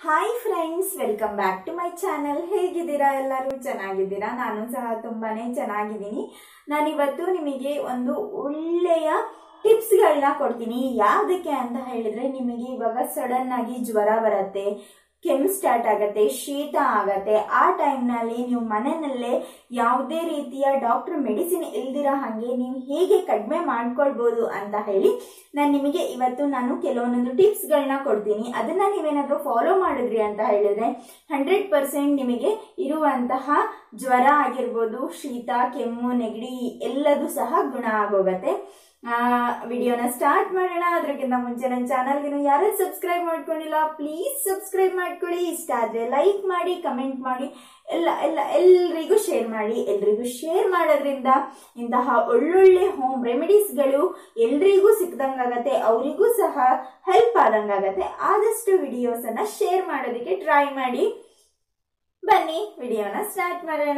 Hi friends, welcome back to my channel. ಹೇಗಿದ್ದೀರಾ? ಎಲ್ಲರೂ ಚೆನ್ನಾಗಿದ್ದೀರಾ? ನಾನು ಸಹ ತುಂಬಾನೇ ಚೆನ್ನಾಗಿದ್ದೀನಿ. ನಾನಿವತ್ತು ನಿಮಗೆ ಒಂದು ಒಳ್ಳೆಯ ಟಿಪ್ಸ್ಗಳನ್ನ ಕೊಡ್ತೀನಿ. ಯಾವುದಕ್ಕೆ ಅಂತ ಹೇಳಿದ್ರೆ, ನಿಮಗೆ ಇವಾಗ ಸಡನ್ ಆಗಿ ಜ್ವರ ಬರುತ್ತೆ, ಕೆಮ್ಮು ಸ್ಟಾರ್ಟ್ ಆಗತ್ತೆ, ಶೀತ ಆಗತ್ತೆ. ಆ ಟೈಮ್ನಲ್ಲಿ ನೀವು ಮನೆಯಲ್ಲೇ ಯಾವುದೇ ರೀತಿಯ ಡಾಕ್ಟರ್ ಮೆಡಿಸಿನ್ ಇಲ್ದಿರ ಹಾಗೆ ನೀವು ಹೇಗೆ ಕಡಿಮೆ ಮಾಡ್ಕೊಳ್ಬಹುದು ಅಂತ ಹೇಳಿ ನಿಮಗೆ ಇವತ್ತು ನಾನು ಕೆಲವೊಂದೊಂದು ಟಿಪ್ಸ್ಗಳನ್ನ ಕೊಡ್ತೀನಿ. ಅದನ್ನ ನೀವೇನಾದ್ರೂ ಫಾಲೋ ಮಾಡಿದ್ರಿ ಅಂತ ಹೇಳಿದ್ರೆ 100% ನಿಮಗೆ ಇರುವಂತಹ ಜ್ವರ ಆಗಿರ್ಬೋದು, ಶೀತ, ಕೆಮ್ಮು, ನೆಗಡಿ ಎಲ್ಲದೂ ಸಹ ಗುಣ ಆಗೋಗತ್ತೆ. ವಿಡಿಯೋನ ಸ್ಟಾರ್ಟ್ ಮಾಡೋಣ. ಅದಕ್ಕಿಂತ ಮುಂಚೆ ನನ್ನ ಚಾನಲ್ಗೆ ಯಾರು ಸಬ್ಸ್ಕ್ರೈಬ್ ಮಾಡ್ಕೊಂಡಿಲ್ಲ, ಪ್ಲೀಸ್ ಸಬ್ಸ್ಕ್ರೈಬ್ ಮಾಡ್ಕೊಳ್ಳಿ. ಇಷ್ಟ ಆದ್ರೆ ಲೈಕ್ ಮಾಡಿ, ಕಮೆಂಟ್ ಮಾಡಿ, ಎಲ್ರಿಗೂ ಶೇರ್ ಮಾಡಿ. ಎಲ್ರಿಗೂ ಶೇರ್ ಮಾಡೋದ್ರಿಂದ ಇಂತಹ ಒಳ್ಳೊಳ್ಳೆ ಹೋಮ್ ರೆಮಿಡೀಸ್ಗಳು ಎಲ್ರಿಗೂ ಸಿಕ್ದಂಗಾಗತ್ತೆ, ಅವರಿಗೂ ಸಹ ಹೆಲ್ಪ್ ಆದಂಗಾಗತ್ತೆ. ಆದಷ್ಟು ವಿಡಿಯೋಸ್ ಅನ್ನ ಶೇರ್ ಮಾಡೋದಕ್ಕೆ ಟ್ರೈ ಮಾಡಿ. ಬನ್ನಿ ವಿಡಿಯೋನ ಸ್ಟಾರ್ಟ್ ಮಾಡೋಣ.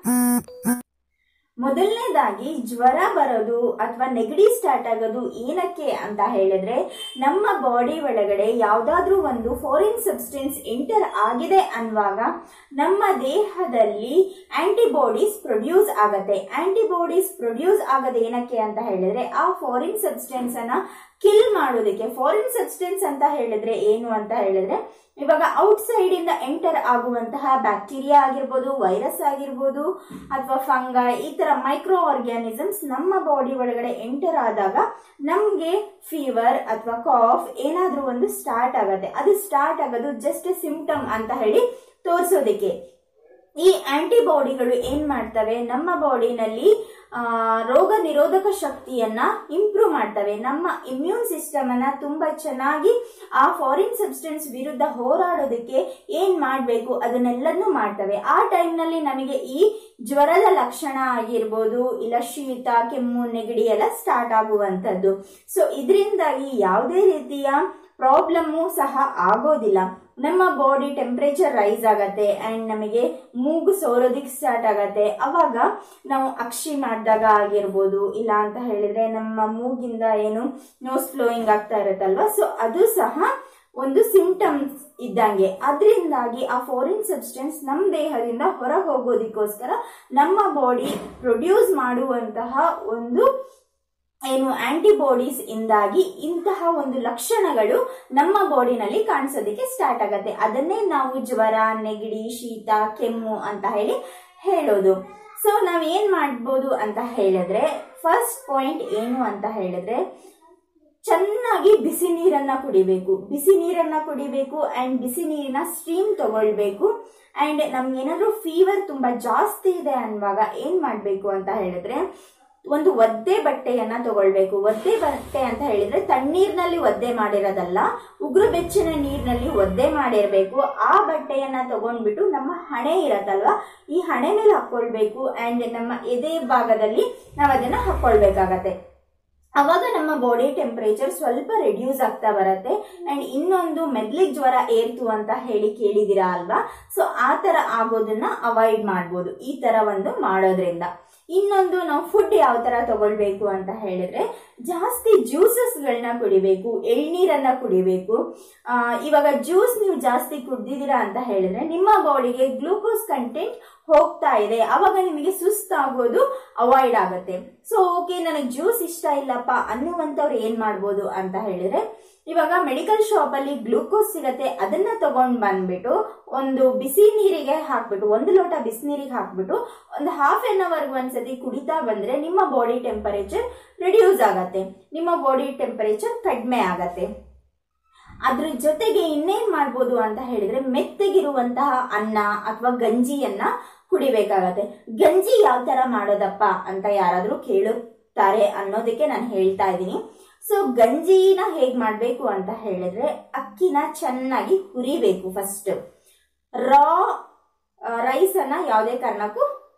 ಮೊದಲನೇದಾಗಿ ಜ್ವರ ಬರೋದು ಅಥವಾ ನೆಗಡಿ ಸ್ಟಾರ್ಟ್ ಆಗೋದು ಏನಕ್ಕೆ ಅಂತ ಹೇಳಿದ್ರೆ, ನಮ್ಮ ಬಾಡಿ ಒಳಗಡೆ ಯಾವ್ದಾದ್ರೂ ಒಂದು ಫಾರಿನ್ ಸಬ್ಸ್ಟೆನ್ಸ್ ಎಂಟರ್ ಆಗಿದೆ ಅನ್ನುವಾಗ ನಮ್ಮ ದೇಹದಲ್ಲಿ ಆಂಟಿಬಾಡೀಸ್ ಪ್ರೊಡ್ಯೂಸ್ ಆಗತ್ತೆ. ಆಂಟಿಬಾಡೀಸ್ ಪ್ರೊಡ್ಯೂಸ್ ಆಗೋದು ಏನಕ್ಕೆ ಅಂತ ಹೇಳಿದ್ರೆ, ಆ ಫಾರಿನ್ ಸಬ್ಸ್ಟೆನ್ಸ್ ಅನ್ನ ಕಿಲ್ ಮಾಡೋದಕ್ಕೆ. ಫಾರಿನ್ ಸಬ್ಸ್ಟೆನ್ಸ್ ಅಂತ ಹೇಳಿದ್ರೆ ಏನು ಅಂತ ಹೇಳಿದ್ರೆ, ಇವಾಗ ಔಟ್ಸೈಡ್ ಇಂದ ಎಂಟರ್ ಆಗುವಂತಹ ಬ್ಯಾಕ್ಟೀರಿಯಾ ಆಗಿರ್ಬೋದು, ವೈರಸ್ ಆಗಿರ್ಬೋದು, ಅಥವಾ ಫಂಗೈ, ಈ ತರ ಮೈಕ್ರೋ ಆರ್ಗ್ಯಾನಿಸಮ್ಸ್ ನಮ್ಮ ಬಾಡಿ ಒಳಗಡೆ ಎಂಟರ್ ಆದಾಗ ನಮ್ಗೆ ಫೀವರ್ ಅಥವಾ ಕಾಫ್ ಏನಾದ್ರೂ ಒಂದು ಸ್ಟಾರ್ಟ್ ಆಗತ್ತೆ. ಅದು ಸ್ಟಾರ್ಟ್ ಆಗೋದು ಜಸ್ಟ್ ಸಿಂಪ್ಟಮ್ ಅಂತ ಹೇಳಿ ತೋರಿಸೋದಕ್ಕೆ. ಈ ಆಂಟಿಬಾಡಿಗಳು ಏನ್ ಮಾಡ್ತವೆ, ನಮ್ಮ ಬಾಡಿನಲ್ಲಿ ರೋಗ ನಿರೋಧಕ ಶಕ್ತಿಯನ್ನ ಇಂಪ್ರೂವ್ ಮಾಡ್ತವೆ. ನಮ್ಮ ಇಮ್ಯೂನ್ ಸಿಸ್ಟಮ್ ಅನ್ನ ತುಂಬಾ ಚೆನ್ನಾಗಿ ಆ ಫಾರಿನ್ ಸಬ್ಸ್ಟೆನ್ಸ್ ವಿರುದ್ಧ ಹೋರಾಡೋದಕ್ಕೆ ಏನ್ ಮಾಡ್ಬೇಕು ಅದನ್ನೆಲ್ಲನೂ ಮಾಡ್ತವೆ. ಆ ಟೈಮ್ ನಲ್ಲಿ ನಮಗೆ ಈ ಜ್ವರದ ಲಕ್ಷಣ ಆಗಿರ್ಬೋದು, ಇಲ್ಲ ಶೀತ, ಕೆಮ್ಮು, ನೆಗಡಿ ಎಲ್ಲ ಸ್ಟಾರ್ಟ್ ಆಗುವಂತದ್ದು. ಸೊ ಇದರಿಂದಾಗಿ ಯಾವುದೇ ರೀತಿಯ ಪ್ರಾಬ್ಲಮ್ಮು ಸಹ ಆಗೋದಿಲ್ಲ. ನಮ್ಮ ಬಾಡಿ ಟೆಂಪರೇಚರ್ ರೈಸ್ ಆಗತ್ತೆ ಅಂಡ್ ನಮಗೆ ಮೂಗು ಸೋರೋದಿಕ್ ಸ್ಟಾರ್ಟ್ ಆಗತ್ತೆ. ಅವಾಗ ನಾವು ಅಕ್ಷಿ ಮಾಡಿದಾಗ ಆಗಿರ್ಬೋದು, ಇಲ್ಲ ಅಂತ ಹೇಳಿದ್ರೆ ನಮ್ಮ ಮೂಗಿಂದ ಏನು ನೋಸ್ ಫ್ಲೋಯಿಂಗ್ ಆಗ್ತಾ ಇರುತ್ತಲ್ವಾ, ಸೊ ಅದು ಸಹ ಒಂದು ಸಿಂಪ್ಟಮ್ಸ್ ಇದ್ದಂಗೆ. ಅದರಿಂದಾಗಿ ಆ ಫಾರಿನ್ ಸಬ್ಸ್ಟೆನ್ಸ್ ನಮ್ಮ ದೇಹದಿಂದ ಹೊರ ಹೋಗೋದಕ್ಕೋಸ್ಕರ ನಮ್ಮ ಬಾಡಿ ಪ್ರೊಡ್ಯೂಸ್ ಮಾಡುವಂತಹ ಒಂದು ಏನು ಆಂಟಿಬಾಡೀಸ್ ಇಂದಾಗಿ ಇಂತಹ ಒಂದು ಲಕ್ಷಣಗಳು ನಮ್ಮ ಬಾಡಿನಲ್ಲಿ ಕಾಣಿಸೋದಕ್ಕೆ ಸ್ಟಾರ್ಟ್ ಆಗತ್ತೆ. ಅದನ್ನೇ ನಾವು ಜ್ವರ, ನೆಗಡಿ, ಶೀತ, ಕೆಮ್ಮು ಅಂತ ಹೇಳೋದು. ಸೊ ನಾವ್ ಏನ್ ಮಾಡ್ಬೋದು ಅಂತ ಹೇಳಿದ್ರೆ, ಫಸ್ಟ್ ಪಾಯಿಂಟ್ ಏನು ಅಂತ ಹೇಳಿದ್ರೆ, ಚೆನ್ನಾಗಿ ಬಿಸಿ ನೀರನ್ನ ಕುಡಿಬೇಕು. ಬಿಸಿ ನೀರನ್ನ ಕುಡಿಬೇಕು ಅಂಡ್ ಬಿಸಿ ನೀರಿನ ಸ್ಟೀಮ್ ತಗೊಳ್ಬೇಕು. ಅಂಡ್ ನಮ್ಗೆ ಏನಾದ್ರೂ ಫೀವರ್ ತುಂಬಾ ಜಾಸ್ತಿ ಇದೆ ಅನ್ನುವಾಗ ಏನ್ ಮಾಡ್ಬೇಕು ಅಂತ ಹೇಳಿದ್ರೆ, ಒಂದು ಒದ್ದೆ ಬಟ್ಟೆಯನ್ನ ತಗೊಳ್ಬೇಕು. ಒದ್ದೆ ಬಟ್ಟೆ ಅಂತ ಹೇಳಿದ್ರೆ ತಣ್ಣೀರ್ನಲ್ಲಿ ಒದ್ದೆ ಮಾಡಿರೋದಲ್ಲ, ಉಗುರು ಬೆಚ್ಚನ ನೀರಿನಲ್ಲಿ ಒದ್ದೆ ಮಾಡಿರ್ಬೇಕು. ಆ ಬಟ್ಟೆಯನ್ನ ತಗೊಂಡ್ಬಿಟ್ಟು ನಮ್ಮ ಹಣೆ ಇರತ್ತಲ್ವಾ, ಈ ಹಣೆ ಮೇಲೆ ಹಾಕೊಳ್ಬೇಕು. ಅಂಡ್ ನಮ್ಮ ಎದೆ ಭಾಗದಲ್ಲಿ ನಾವು ಅದನ್ನ ಹಾಕೊಳ್ಬೇಕಾಗತ್ತೆ. ಅವಾಗ ನಮ್ಮ ಬಾಡಿ ಟೆಂಪರೇಚರ್ ಸ್ವಲ್ಪ ರೆಡ್ಯೂಸ್ ಆಗ್ತಾ ಬರತ್ತೆ. ಅಂಡ್ ಇನ್ನೊಂದು, ಮೆದ್ಲಿಗೆ ಜ್ವರ ಏರ್ತು ಅಂತ ಹೇಳಿ ಕೇಳಿದಿರಾ ಅಲ್ವಾ, ಸೊ ಆ ತರ ಆಗೋದನ್ನ ಅವಾಯ್ಡ್ ಮಾಡ್ಬೋದು ಈ ತರ ಒಂದು ಮಾಡೋದ್ರಿಂದ. ಇನ್ನೊಂದು, ನಾವು ಫುಡ್ ಯಾವ ತರ ತಗೊಳ್ಬೇಕು ಅಂತ ಹೇಳಿದ್ರೆ, ಜಾಸ್ತಿ ಜ್ಯೂಸಸ್ ಗಳನ್ನ ಕುಡಿಬೇಕು, ಎಳ್ನೀರನ್ನ ಕುಡಿಬೇಕು. ಇವಾಗ ಜ್ಯೂಸ್ ನೀವು ಜಾಸ್ತಿ ಕುಡ್ದಿದ್ದೀರಾ ಅಂತ ಹೇಳಿದ್ರೆ ನಿಮ್ಮ ಬಾಡಿಗೆ ಗ್ಲೂಕೋಸ್ ಕಂಟೆಂಟ್ ಹೋಗ್ತಾ ಇದೆ, ಅವಾಗ ನಿಮಗೆ ಸುಸ್ತಾಗೋದು ಅವಾಯ್ಡ್ ಆಗುತ್ತೆ. ಸೊ ಓಕೆ, ನನಗೆ ಜ್ಯೂಸ್ ಇಷ್ಟ ಇಲ್ಲಪ್ಪ ಅನ್ನುವಂಥವ್ರು ಏನ್ ಮಾಡ್ಬೋದು ಅಂತ ಹೇಳಿದ್ರೆ, ಇವಾಗ ಮೆಡಿಕಲ್ ಶಾಪ್ ಅಲ್ಲಿ ಗ್ಲೂಕೋಸ್ ಸಿಗತ್ತೆ, ಅದನ್ನ ತಗೊಂಡ್ ಬಂದ್ಬಿಟ್ಟು ಒಂದು ಬಿಸಿ ನೀರಿಗೆ ಹಾಕ್ಬಿಟ್ಟು, 1 ಲೋಟ ಬಿಸಿ ನೀರಿಗೆ ಹಾಕ್ಬಿಟ್ಟು ಒಂದು ಹಾಫ್ ಎನ್ ಅವರ್ ಒಂದ್ಸತಿ ಕುಡಿತಾ ಬಂದ್ರೆ ನಿಮ್ಮ ಬಾಡಿ ಟೆಂಪರೇಚರ್ ರಿಡ್ಯೂಸ್ ಆಗತ್ತೆ, ನಿಮ್ಮ ಬಾಡಿ ಟೆಂಪರೇಚರ್ ಕಡಿಮೆ ಆಗತ್ತೆ. ಅದ್ರ ಜೊತೆಗೆ ಇನ್ನೇನ್ ಮಾಡ್ಬೋದು ಅಂತ ಹೇಳಿದ್ರೆ, ಮೆತ್ತಗಿರುವಂತಹ ಅನ್ನ ಅಥವಾ ಗಂಜಿಯನ್ನ ಕುಡಿಬೇಕಾಗತ್ತೆ. ಗಂಜಿ ಯಾವ ತರ ಮಾಡೋದಪ್ಪ ಅಂತ ಯಾರಾದ್ರೂ ಕೇಳುತ್ತಾರೆ ಅನ್ನೋದಕ್ಕೆ ನಾನು ಹೇಳ್ತಾ ಇದ್ದೀನಿ. ಸೊ ಗಂಜಿನ ಹೇಗ್ ಮಾಡ್ಬೇಕು ಅಂತ ಹೇಳಿದ್ರೆ, ಅಕ್ಕಿನ ಚೆನ್ನಾಗಿ ಹುರಿಬೇಕು. ಫಸ್ಟ್ ರಾ ರೈಸ್ ಅನ್ನ ಯಾವುದೇ ಕಾರಣಕ್ಕೂ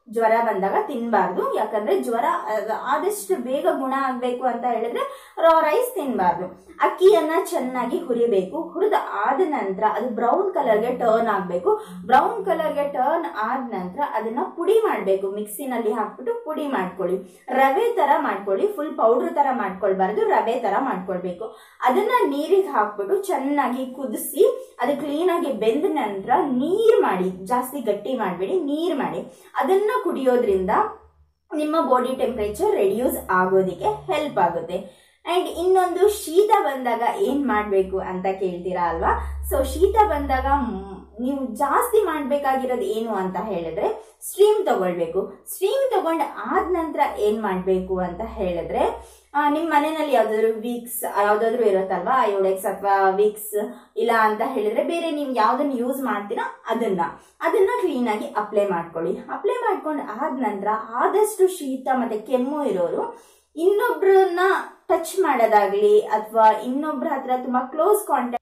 ಜ್ವರ ಬಂದಾಗ ತಿನ್ಬಾರ್ದು. ಯಾಕಂದ್ರೆ ಜ್ವರ ಆದಷ್ಟು ಬೇಗ ಗುಣ ಆಗ್ಬೇಕು ಅಂತ ಹೇಳಿದ್ರೆ ರಾ ರೈಸ್ ತಿನ್ಬಾರ್ದು. ಅಕ್ಕಿಯನ್ನ ಚೆನ್ನಾಗಿ ಹುರಿಬೇಕು. ಹುರಿದ ಆದ ನಂತರ ಅದು ಬ್ರೌನ್ ಕಲರ್ಗೆ ಟರ್ನ್ ಆಗ್ಬೇಕು. ಬ್ರೌನ್ ಕಲರ್ಗೆ ಟರ್ನ್ ಆದ ನಂತರ ಅದನ್ನ ಪುಡಿ ಮಾಡ್ಬೇಕು. ಮಿಕ್ಸಿನಲ್ಲಿ ಹಾಕ್ಬಿಟ್ಟು ಪುಡಿ ಮಾಡ್ಕೊಳ್ಳಿ. ರವೆ ತರ ಮಾಡ್ಕೊಳ್ಳಿ, ಫುಲ್ ಪೌಡರ್ ತರ ಮಾಡ್ಕೊಳ್ಬಾರ್ದು, ರವೆ ತರ ಮಾಡ್ಕೊಳ್ಬೇಕು. ಅದನ್ನ ನೀರಿಗೆ ಹಾಕ್ಬಿಟ್ಟು ಚೆನ್ನಾಗಿ ಕುದಿಸಿ ಅದು ಕ್ಲೀನ್ ಆಗಿ ಬೆಂದ ನಂತರ ನೀರ್ ಮಾಡಿ, ಜಾಸ್ತಿ ಗಟ್ಟಿ ಮಾಡಬೇಡಿ, ನೀರ್ ಮಾಡಿ. ಅದನ್ನ ಕುಡಿಯೋದ್ರಿಂದ ನಿಮ್ಮ ಬಾಡಿ ಟೆಂಪರೇಚರ್ ರೆಡ್ಯೂಸ್ ಆಗೋದಿಕ್ಕೆ ಹೆಲ್ಪ್ ಆಗುತ್ತೆ. ಅಂಡ್ ಇನ್ನೊಂದು, ಶೀತ ಬಂದಾಗ ಏನ್ ಮಾಡ್ಬೇಕು ಅಂತ ಕೇಳ್ತೀರಾ ಅಲ್ವಾ? ಸೊ ಶೀತ ಬಂದಾಗ ನೀವು ಜಾಸ್ತಿ ಮಾಡ್ಬೇಕಾಗಿರೋದು ಏನು ಅಂತ ಹೇಳಿದ್ರೆ ಸ್ಟ್ರೀಮ್ ತಗೊಳ್ಬೇಕು. ಸ್ಟ್ರೀಮ್ ತಗೊಂಡ್ ಆದ ನಂತರ ಏನ್ ಮಾಡ್ಬೇಕು ಅಂತ ಹೇಳಿದ್ರೆ, ನಿಮ್ ಮನೆಯಲ್ಲಿ ಯಾವ್ದಾದ್ರು ವಿಕ್ಸ್ ಯಾವ್ದಾದ್ರು ಇರುತ್ತಲ್ವಾ, ಅಯೋಡೆಕ್ಸ್ ಅಥವಾ ವಿಕ್ಸ್, ಇಲ್ಲ ಅಂತ ಹೇಳಿದ್ರೆ ಬೇರೆ ನೀವು ಯಾವ್ದನ್ನ ಯೂಸ್ ಮಾಡ್ತೀರಾ ಅದನ್ನ ಕ್ಲೀನ್ ಆಗಿ ಅಪ್ಲೈ ಮಾಡ್ಕೊಳ್ಳಿ. ಅಪ್ಲೈ ಮಾಡ್ಕೊಂಡ್ ಆದ ನಂತರ ಆದಷ್ಟು ಶೀತ ಮತ್ತೆ ಕೆಮ್ಮು ಇರೋರು ಇನ್ನೊಬ್ರನ್ನ ಟಚ್ ಮಾಡೋದಾಗ್ಲಿ ಅಥವಾ ಇನ್ನೊಬ್ರ ಹತ್ರ ತುಂಬಾ ಕ್ಲೋಸ್ ಕಾಂಟ್ಯಾಕ್ಟ್,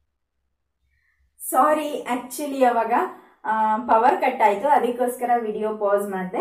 ಸಾರಿ ಆಕ್ಚುಲಿ ಅವಾಗ ಪವರ್ ಕಟ್ ಆಯ್ತು, ಅದಕ್ಕೋಸ್ಕರ ವಿಡಿಯೋ ಪಾಸ್ ಮಾಡಿದೆ.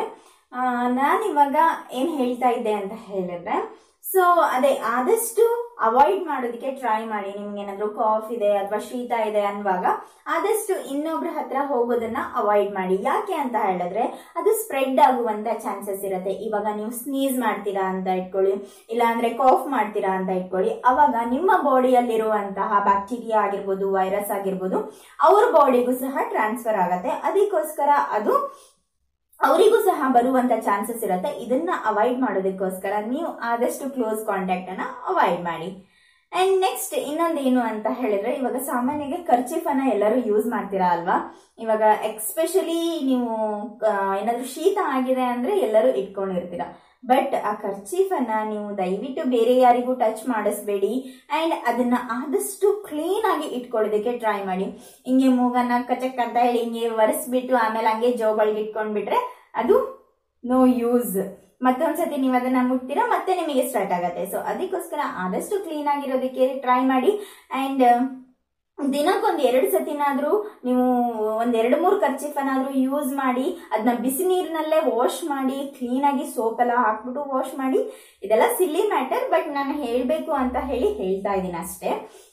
ನಾನಿವಾಗ ಏನ್ ಹೇಳ್ತಾ ಇದ್ದೆ ಅಂತ ಹೇಳಿದ್ರೆ, ಸೊ ಅದೇ ಆದಷ್ಟು ಅವಾಯ್ಡ್ ಮಾಡೋದಕ್ಕೆ ಟ್ರೈ ಮಾಡಿ. ನಿಮ್ಗೆ ಏನಾದ್ರು ಕಾಫ್ ಇದೆ ಅಥವಾ ಶೀತ ಇದೆ ಅನ್ನುವಾಗ ಆದಷ್ಟು ಇನ್ನೊಬ್ರ ಹತ್ರ ಹೋಗೋದನ್ನ ಅವಾಯ್ಡ್ ಮಾಡಿ. ಯಾಕೆ ಅಂತ ಹೇಳಿದ್ರೆ ಅದು ಸ್ಪ್ರೆಡ್ ಆಗುವಂತ ಚಾನ್ಸಸ್ ಇರುತ್ತೆ. ಇವಾಗ ನೀವು ಸ್ನೀಸ್ ಮಾಡ್ತೀರಾ ಅಂತ ಇಟ್ಕೊಳ್ಳಿ, ಇಲ್ಲ ಅಂದ್ರೆ ಕಾಫ್ ಮಾಡ್ತೀರಾ ಅಂತ ಇಟ್ಕೊಳ್ಳಿ, ಅವಾಗ ನಿಮ್ಮ ಬಾಡಿಯಲ್ಲಿರುವಂತಹ ಬ್ಯಾಕ್ಟೀರಿಯಾ ಆಗಿರ್ಬೋದು, ವೈರಸ್ ಆಗಿರ್ಬೋದು, ಅವ್ರ ಬಾಡಿಗೂ ಸಹ ಟ್ರಾನ್ಸ್ಫರ್ ಆಗತ್ತೆ. ಅದಕ್ಕೋಸ್ಕರ ಅದು ಅವರಿಗೂ ಸಹ ಬರುವಂತ ಚಾನ್ಸಸ್ ಇರುತ್ತೆ. ಇದನ್ನ ಅವಾಯ್ಡ್ ಮಾಡೋದಕ್ಕೋಸ್ಕರ ನೀವು ಆದಷ್ಟು ಕ್ಲೋಸ್ ಕಾಂಟ್ಯಾಕ್ಟ್ ಅನ್ನ ಅವಾಯ್ಡ್ ಮಾಡಿ. ಅಂಡ್ ನೆಕ್ಸ್ಟ್ ಇನ್ನೊಂದು ಏನು ಅಂತ ಹೇಳಿದ್ರೆ, ಇವಾಗ ಸಾಮಾನ್ಯವಾಗಿ ಕರ್ಚೀಫ್ ಅನ್ನ ಎಲ್ಲರೂ ಯೂಸ್ ಮಾಡ್ತೀರಾ ಅಲ್ವಾ? ಇವಾಗ ಎಕ್ಸ್ಪೆಷಲಿ ನೀವು ಏನಾದ್ರು ಶೀತ ಆಗಿದೆ ಅಂದ್ರೆ ಎಲ್ಲರೂ ಇಟ್ಕೊಂಡಿರ್ತೀರಾ. ಬಟ್ ಆ ಕರ್ಚೀಫ್ ಅನ್ನ ನೀವು ದಯವಿಟ್ಟು ಬೇರೆ ಯಾರಿಗೂ ಟಚ್ ಮಾಡಿಸ್ಬೇಡಿ. ಅಂಡ್ ಅದನ್ನ ಆದಷ್ಟು ಕ್ಲೀನ್ ಆಗಿ ಇಟ್ಕೊಳ್ಳೋದಕ್ಕೆ ಟ್ರೈ ಮಾಡಿ. ಹಿಂಗೆ ಮೂಗನ್ನ ಕಚಕ್ ಅಂತ ಹೇಳಿ ಹಿಂಗೆ ಒರೆಸ್ಬಿಟ್ಟು ಆಮೇಲೆ ಹಂಗೆ ಜೋಬಲ್ಗೆ ಇಟ್ಕೊಂಡ್ಬಿಟ್ರೆ ಅದು ನೋ ಯೂಸ್. ಮತ್ತೊಂದ್ಸತಿ ನೀವು ಅದನ್ನ ಮುಟ್ತೀರಾ ಮತ್ತೆ ನಿಮಗೆ ಸ್ಟಾರ್ಟ್ ಆಗತ್ತೆ. ಸೊ ಅದಕ್ಕೋಸ್ಕರ ಆದಷ್ಟು ಕ್ಲೀನ್ ಆಗಿರೋದಕ್ಕೆ ಟ್ರೈ ಮಾಡಿ. ಅಂಡ್ ದಿನಕ್ಕೊಂದ್ 2 ಸತಿನಾದ್ರೂ ನೀವು ಒಂದ್ 2-3 ಕರ್ಚೀಫ್ ಅನ್ನಾದ್ರೂ ಯೂಸ್ ಮಾಡಿ. ಅದನ್ನ ಬಿಸಿ ನೀರಿನಲ್ಲೇ ವಾಶ್ ಮಾಡಿ, ಕ್ಲೀನ್ ಆಗಿ ಸೋಪ್ ಎಲ್ಲ ಹಾಕ್ಬಿಟ್ಟು ವಾಶ್ ಮಾಡಿ. ಇದೆಲ್ಲ ಸಿಲ್ಲಿ ಮ್ಯಾಟರ್, ಬಟ್ ನಾನು ಹೇಳ್ಬೇಕು ಅಂತ ಹೇಳಿ ಹೇಳ್ತಾ ಇದ್ದೀನಿ ಅಷ್ಟೇ.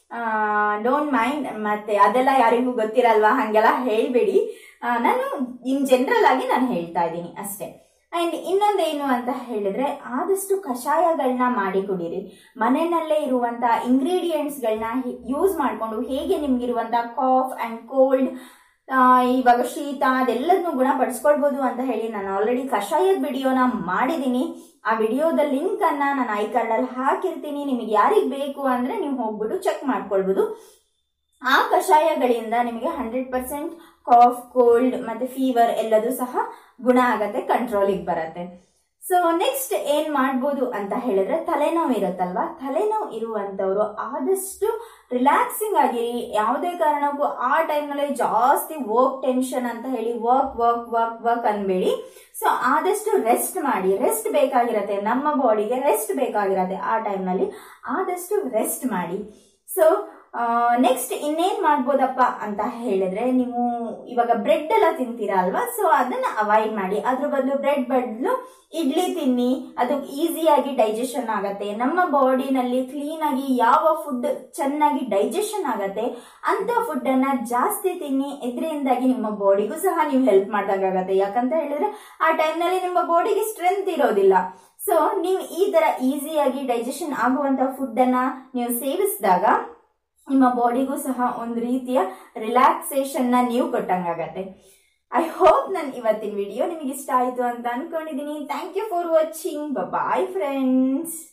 Don't mind. ಮತ್ತೆ ಅದೆಲ್ಲ ಯಾರಿಗೂ ಗೊತ್ತಿರಲ್ವಾ, ಹಂಗೆಲ್ಲ ಹೇಳ್ಬೇಡಿ. ನಾನು ಇನ್ ಜನರಲ್ ಆಗಿ ನಾನು ಹೇಳ್ತಾ ಇದ್ದೀನಿ ಅಷ್ಟೇ. ಅಂಡ್ ಇನ್ನೊಂದೇನು ಅಂತ ಹೇಳಿದ್ರೆ, ಆದಷ್ಟು ಕಷಾಯಗಳನ್ನ ಮಾಡಿ ಕುಡೀರಿ. ಮನೆಯಲ್ಲೇ ಇರುವಂತ ಇಂಗ್ರೀಡಿಯೆಂಟ್ಸ್ ಗಳನ್ನ ಯೂಸ್ ಮಾಡ್ಕೊಂಡು ಹೇಗೆ ನಿಮ್ಗಿರುವಂತ ಕಾಫ್ ಅಂಡ್ ಕೋಲ್ಡ್, ಇವಾಗ ಶೀತ ಅದೆಲ್ಲದನ್ನು ಗುಣಪಡಿಸ್ಕೊಳ್ಬಹುದು ಅಂತ ಹೇಳಿ ನಾನು ಆಲ್ರೆಡಿ ಕಷಾಯದ ವಿಡಿಯೋನ ಮಾಡಿದೀನಿ. ಆ ವಿಡಿಯೋದ ಲಿಂಕ್ ಅನ್ನ ನಾನು ಐ ಕಾರ್ಡ್ ಅಲ್ಲಿ ಹಾಕಿರ್ತೀನಿ. ನಿಮಗೆ ಯಾರಿಗ್ ಬೇಕು ಅಂದ್ರೆ ನೀವು ಹೋಗ್ಬಿಟ್ಟು ಚೆಕ್ ಮಾಡ್ಕೊಳ್ಬಹುದು. ಆ ಕಷಾಯಗಳಿಂದ ನಿಮಗೆ 100% ಕಾಫ್, ಕೋಲ್ಡ್ ಮತ್ತೆ ಫೀವರ್ ಎಲ್ಲದೂ ಸಹ ಗುಣ ಆಗತ್ತೆ, ಕಂಟ್ರೋಲಿಗೆ ಬರತ್ತೆ. ಸೊ ನೆಕ್ಸ್ಟ್ ಏನ್ ಮಾಡ್ಬೋದು ಅಂತ ಹೇಳಿದ್ರೆ, ತಲೆನೋವು ಇರುತ್ತಲ್ವಾ, ತಲೆನೋವು ಇರುವಂತವ್ರು ಆದಷ್ಟು ರಿಲ್ಯಾಕ್ಸಿಂಗ್ ಆಗಿರಿ. ಯಾವುದೇ ಕಾರಣಕ್ಕೂ ಆ ಟೈಮ್ನಲ್ಲಿ ಜಾಸ್ತಿ ವರ್ಕ್ ಟೆನ್ಷನ್ ಅಂತ ಹೇಳಿ ವರ್ಕ್ ವರ್ಕ್ ವರ್ಕ್ ವರ್ಕ್ ಅನ್ಬೇಡಿ. ಸೊ ಆದಷ್ಟು ರೆಸ್ಟ್ ಮಾಡಿ. ರೆಸ್ಟ್ ಬೇಕಾಗಿರತ್ತೆ, ನಮ್ಮ ಬಾಡಿಗೆ ರೆಸ್ಟ್ ಬೇಕಾಗಿರತ್ತೆ. ಆ ಟೈಮ್ನಲ್ಲಿ ಆದಷ್ಟು ರೆಸ್ಟ್ ಮಾಡಿ. ಸೊ ನೆಕ್ಸ್ಟ್ ಇನ್ನೇನ್ ಮಾಡ್ಬೋದಪ್ಪ ಅಂತ ಹೇಳಿದ್ರೆ, ನೀವು ಇವಾಗ ಬ್ರೆಡ್ ಎಲ್ಲ ತಿಂತೀರಾ ಅಲ್ವಾ, ಸೊ ಅದನ್ನ ಅವಾಯ್ಡ್ ಮಾಡಿ. ಅದ್ರ ಬದಲು ಬ್ರೆಡ್ ಬದಲು ಇಡ್ಲಿ ತಿನ್ನಿ. ಅದು ಈಸಿಯಾಗಿ ಡೈಜೆಷನ್ ಆಗತ್ತೆ. ನಮ್ಮ ಬಾಡಿನಲ್ಲಿ ಕ್ಲೀನ್ ಆಗಿ ಯಾವ ಫುಡ್ ಚೆನ್ನಾಗಿ ಡೈಜೆಷನ್ ಆಗತ್ತೆ ಅಂತ ಫುಡ್ ಅನ್ನ ಜಾಸ್ತಿ ತಿನ್ನಿ. ಇದರಿಂದಾಗಿ ನಿಮ್ಮ ಬಾಡಿಗೂ ಸಹ ನೀವು ಹೆಲ್ಪ್ ಮಾಡ್ದಂಗಾಗತ್ತೆ. ಯಾಕಂತ ಹೇಳಿದ್ರೆ ಆ ಟೈಮ್ನಲ್ಲಿ ನಿಮ್ಮ ಬಾಡಿಗೆ ಸ್ಟ್ರೆಂತ್ ಇರೋದಿಲ್ಲ. ಸೊ ನೀವು ಈ ತರ ಈಸಿಯಾಗಿ ಡೈಜೆಷನ್ ಆಗುವಂತ ಫುಡ್ ಅನ್ನ ನೀವು ಸೇವಿಸಿದಾಗ ನಿಮ್ಮ ಬಾಡಿಗೂ ಸಹ ಒಂದು ರೀತಿಯ ರಿಲ್ಯಾಕ್ಸೇಷನ್ ನ ನೀವು ಕೊಟ್ಟಂಗಾಗತ್ತೆ. ಐ ಹೋಪ್ ನನ್ನ ಇವತ್ತಿನ ವಿಡಿಯೋ ನಿಮಗೆ ಇಷ್ಟ ಆಯ್ತು ಅಂತ ಅನ್ಕೊಂಡಿದೀನಿ. Thank you for watching. Bye friends.